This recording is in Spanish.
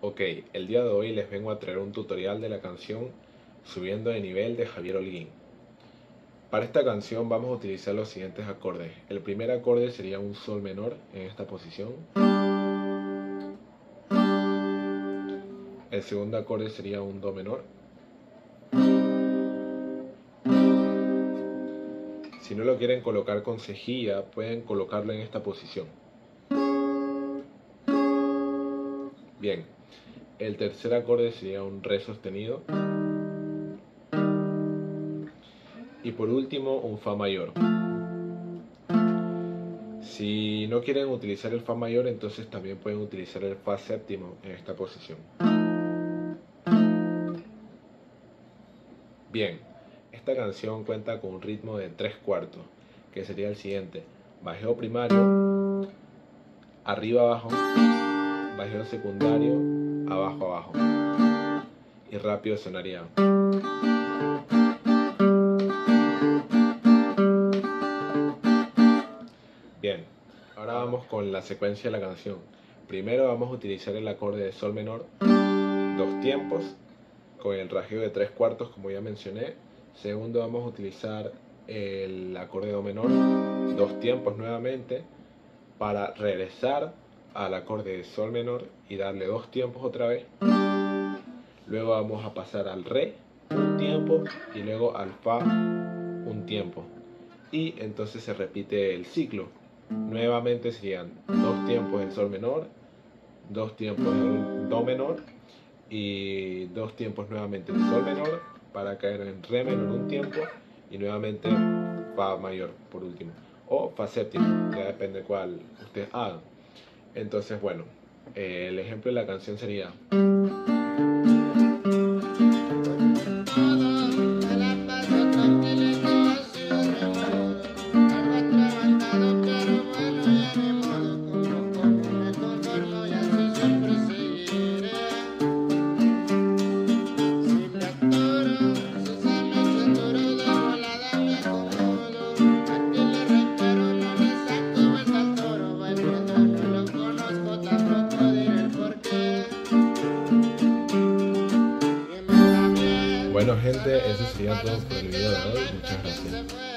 Ok, el día de hoy les vengo a traer un tutorial de la canción Subiendo de nivel de Javier Holguín. Para esta canción vamos a utilizar los siguientes acordes. El primer acorde sería un sol menor en esta posición. El segundo acorde sería un do menor. Si no lo quieren colocar con cejilla, pueden colocarlo en esta posición. Bien, el tercer acorde sería un re sostenido. Y por último, un fa mayor. Si no quieren utilizar el fa mayor, entonces también pueden utilizar el fa séptimo en esta posición. Bien, esta canción cuenta con un ritmo de 3/4, que sería el siguiente: bajeo primario, arriba abajo, bajeo secundario, abajo abajo, y rápido sonaría. Bien, ahora vamos con la secuencia de la canción. Primero vamos a utilizar el acorde de sol menor, 2 tiempos, con el rasgueo de 3/4 como ya mencioné. Segundo vamos a utilizar el acorde de do menor, 2 tiempos nuevamente, para regresar al acorde de sol menor y darle 2 tiempos otra vez. Luego vamos a pasar al re, un tiempo, y luego al fa, un tiempo. Y entonces se repite el ciclo. Nuevamente serían 2 tiempos del sol menor, 2 tiempos del do menor y 2 tiempos nuevamente del sol menor para caer en re menor un tiempo y nuevamente fa mayor por último, o fa séptimo, ya depende cuál ustedes hagan. Entonces bueno, el ejemplo de la canción sería: bueno gente, eso sería todo por el video de hoy. Muchas gracias.